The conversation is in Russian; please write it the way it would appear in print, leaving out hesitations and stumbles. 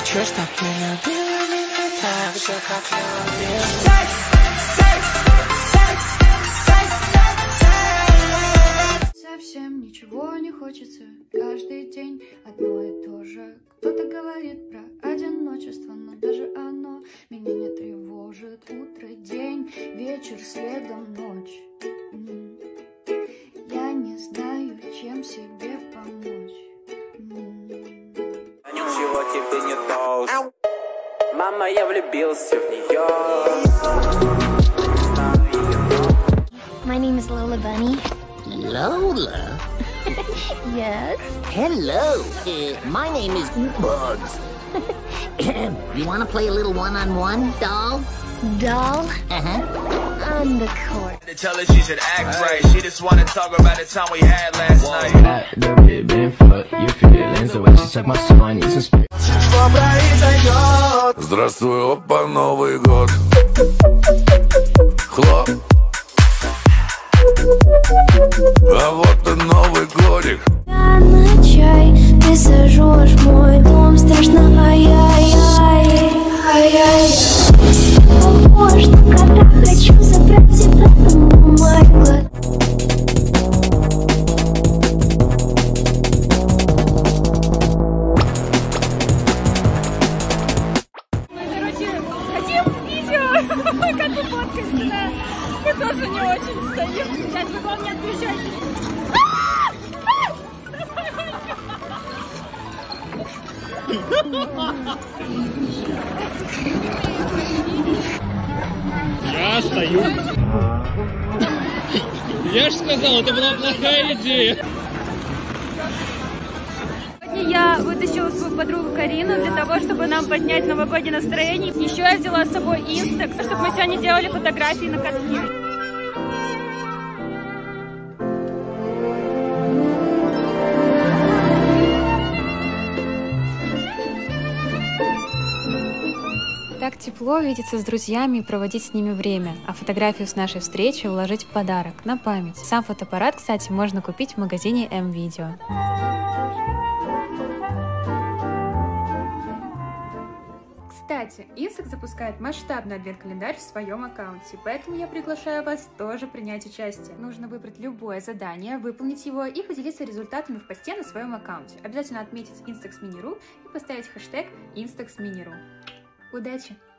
хочу, чтоб ты любила меня так же, как любишь. Совсем ничего не хочется, каждый день одно и то же. Кто-то говорит про одиночество, но даже оно меня не тревожит. Утро, день, вечер, следом ночь. Я не знаю, чем себе помочь. Ничего тебе не должен. Мама, я влюбился в нее. My name is Lola Bunny. Lola? Yes? Hello. My name is Bugs. You want to play a little one-on-one, doll? Doll? Uh-huh. On the court. Tell her she should act right. She just wanna talk about the time we had last night. The bit been for your feelings. The way she took my soul, I need some space. Здравствуй, опа, Новый год. Хлоп. А вот и Новый годик. Я на чай, ты сожжешь мой дом. Страшно, ай-яй-яй, ай-яй. Похож на кота, хочу забрать тебя на мой глаз. Хотим видео, как вы фоткаетесь, да? Мы тоже не очень стоим. Сейчас вы главное не отключайтесь. Я стою. Я же сказал, это была плохая идея. Сегодня я вытащила свою подругу Карину для того, чтобы нам поднять новогоднее настроение. Еще я взяла с собой Instax, чтобы мы сегодня делали фотографии на катке. Так тепло видеться с друзьями и проводить с ними время, а фотографию с нашей встречи вложить в подарок, на память. Сам фотоаппарат, кстати, можно купить в магазине М-Видео. Кстати, Instax запускает масштабный адвент-календарь в своем аккаунте, поэтому я приглашаю вас тоже принять участие. Нужно выбрать любое задание, выполнить его и поделиться результатами в посте на своем аккаунте. Обязательно отметить instaxmini.ru и поставить хэштег instaxmini.ru. Удачи!